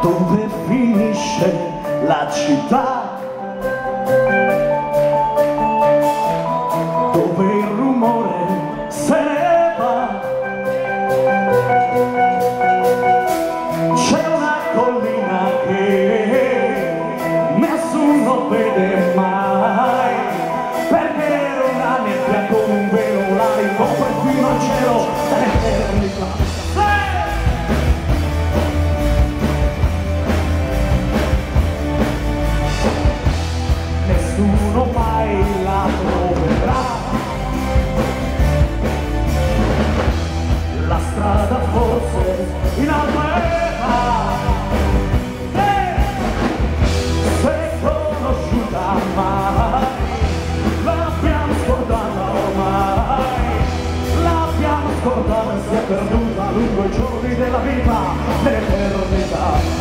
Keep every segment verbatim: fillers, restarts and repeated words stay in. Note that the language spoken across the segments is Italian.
dove finisce la città, dove il rumore se ne va. C'è una collina che nessuno vede mai, perché era una nebbia con un velo, la ricopre fino al cielo dell'eternità. Nessuno mai la troverà, la strada forse in alto era, se conosciuta mai, l'abbiamo scordata ormai, l'abbiamo scordata e si è perduta lungo i giorni della vita, dell'eternità.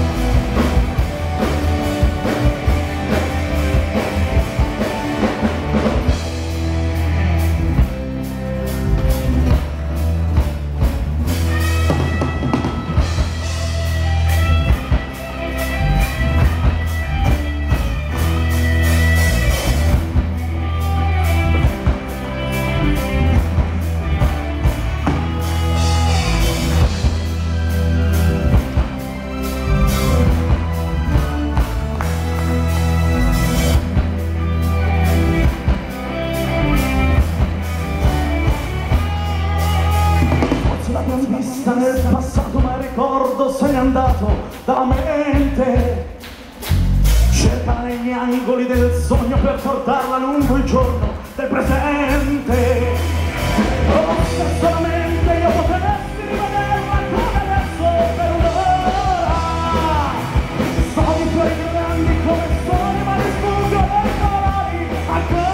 Vista nel passato, ma il ricordo se n'è andato dalla mente. Cerca negli angoli del sogno per portarla lungo il giorno del presente. Oh, se solamente io potessi rivederla come adesso per un'ora. Sono i tuoi grandi come sole, ma li sfuggono i colori ancora.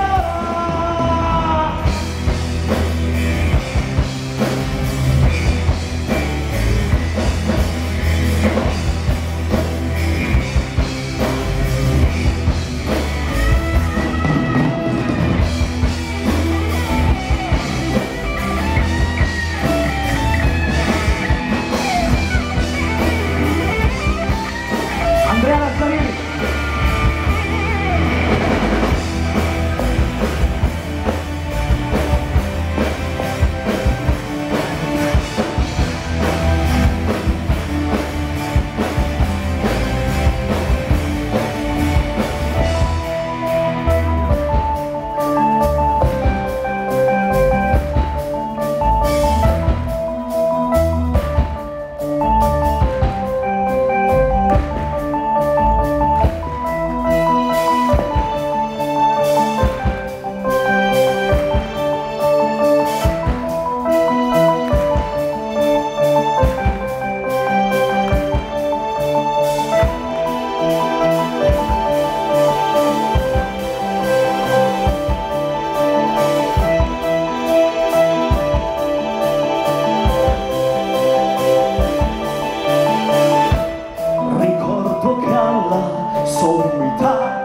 Sommità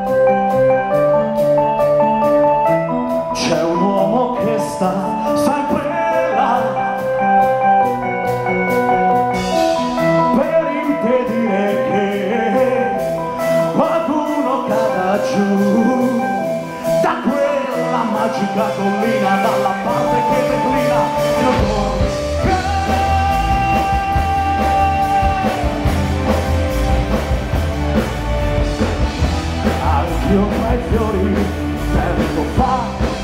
c'è un uomo che sta sempre là per impedire che qualcuno cada giù da quella magica collina, dalla parte che declina il orgoglio. Io tra i fiori tempo fa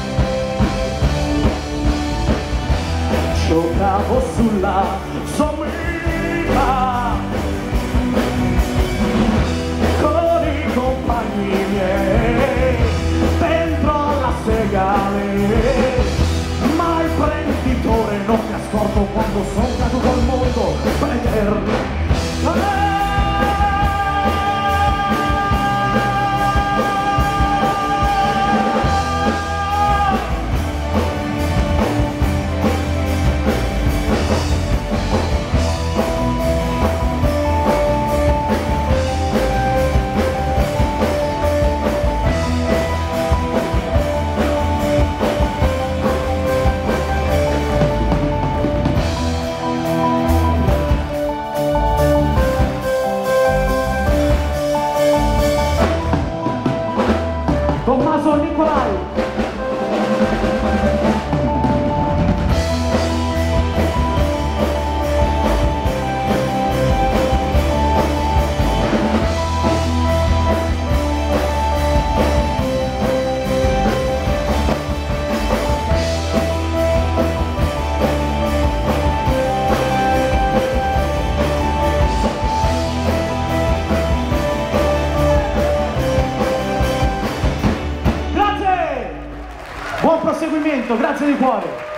giocavo sulla sommità con i compagni miei dentro alla segale, ma il prenditore non mi ha scorto quando sono caduto al mondo per eterno. appuntamento, grazie di cuore.